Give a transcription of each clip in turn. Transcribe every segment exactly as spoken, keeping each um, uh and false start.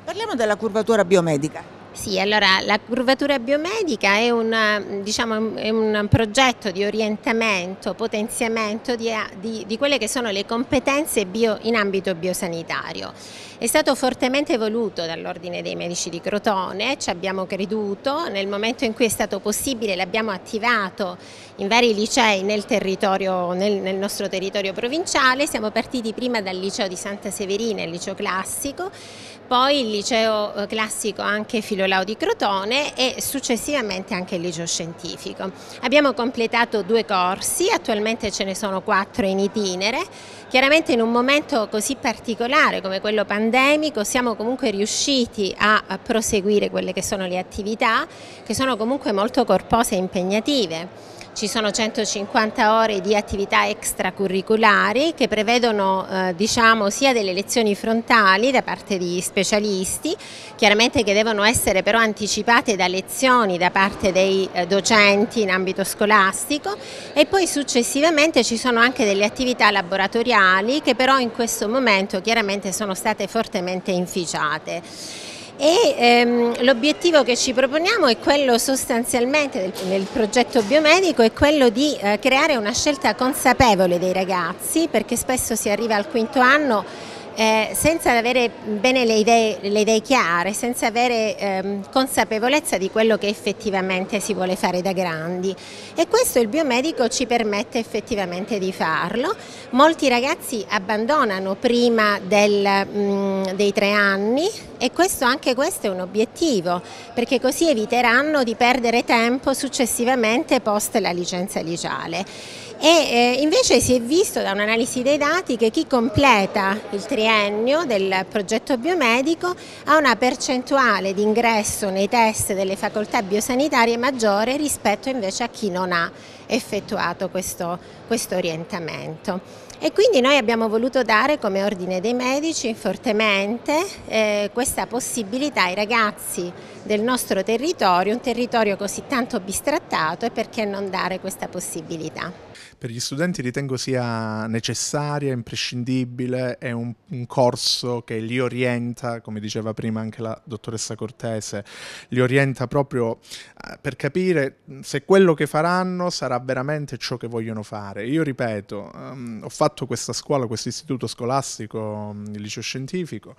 Parliamo della curvatura biomedica. Sì, allora la curvatura biomedica è un, diciamo, è un progetto di orientamento, potenziamento di, di, di quelle che sono le competenze bio, in ambito biosanitario. È stato fortemente voluto dall'Ordine dei Medici di Crotone, ci abbiamo creduto, nel momento in cui è stato possibile l'abbiamo attivato in vari licei nel, territorio, nel, nel nostro territorio provinciale. Siamo partiti prima dal liceo di Santa Severina, il liceo classico, poi il liceo classico anche Filolao di Crotone e successivamente anche il liceo scientifico. Abbiamo completato due corsi, attualmente ce ne sono quattro in itinere. Chiaramente in un momento così particolare come quello pandemico siamo comunque riusciti a, a proseguire quelle che sono le attività, che sono comunque molto corpose e impegnative. Ci sono centocinquanta ore di attività extracurriculari che prevedono eh, diciamo, sia delle lezioni frontali da parte di specialisti, chiaramente che devono essere però anticipate da lezioni da parte dei eh, docenti in ambito scolastico, e poi successivamente ci sono anche delle attività laboratoriali che però in questo momento chiaramente sono state fortemente inficiate. E ehm, l'obiettivo che ci proponiamo è quello sostanzialmente del, nel progetto biomedico è quello di eh, creare una scelta consapevole dei ragazzi, perché spesso si arriva al quinto anno eh, senza avere bene le idee, le idee chiare, senza avere ehm, consapevolezza di quello che effettivamente si vuole fare da grandi, e questo il biomedico ci permette effettivamente di farlo. Molti ragazzi abbandonano prima del, mh, dei tre anni, e questo, anche questo è un obiettivo, perché così eviteranno di perdere tempo successivamente post la licenza liceale. E eh, invece si è visto da un'analisi dei dati che chi completa il triennio del progetto biomedico ha una percentuale di ingresso nei test delle facoltà biosanitarie maggiore rispetto invece a chi non ha effettuato questo, questo orientamento. E quindi noi abbiamo voluto dare come Ordine dei Medici fortemente eh, questa possibilità ai ragazzi del nostro territorio, un territorio così tanto bistrattato, e perché non dare questa possibilità. Per gli studenti ritengo sia necessaria, imprescindibile, è un, un corso che li orienta, come diceva prima anche la dottoressa Cortese, li orienta proprio eh, per capire se quello che faranno sarà veramente ciò che vogliono fare. Io ripeto, um, ho fatto questa scuola, questo istituto scolastico, il liceo scientifico,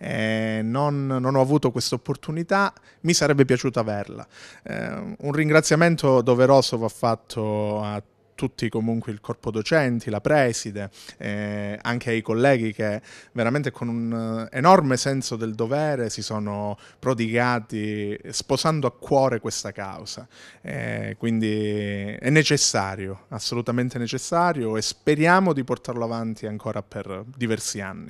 e non, non ho avuto questa opportunità, mi sarebbe piaciuto averla. Eh, un ringraziamento doveroso va fatto a tutti comunque il corpo docenti, la preside, eh, anche ai colleghi che veramente con un enorme senso del dovere si sono prodigati sposando a cuore questa causa. Eh, quindi è necessario, assolutamente necessario, e speriamo di portarlo avanti ancora per diversi anni.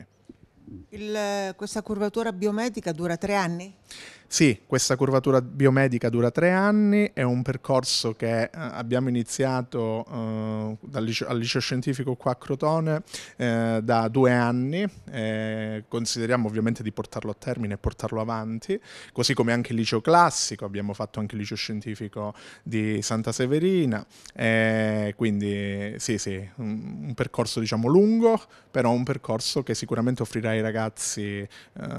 Il, questa curvatura biomedica dura tre anni? Sì, questa curvatura biomedica dura tre anni, è un percorso che eh, abbiamo iniziato eh, dal liceo, al liceo scientifico qua a Crotone eh, da due anni, eh, consideriamo ovviamente di portarlo a termine e portarlo avanti, così come anche il liceo classico, abbiamo fatto anche il liceo scientifico di Santa Severina, eh, quindi sì sì, un, un percorso diciamo lungo, però un percorso che sicuramente offrirà ai ragazzi eh,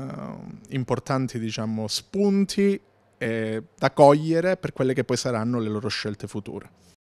importanti diciamo spunti punti eh, da cogliere per quelle che poi saranno le loro scelte future.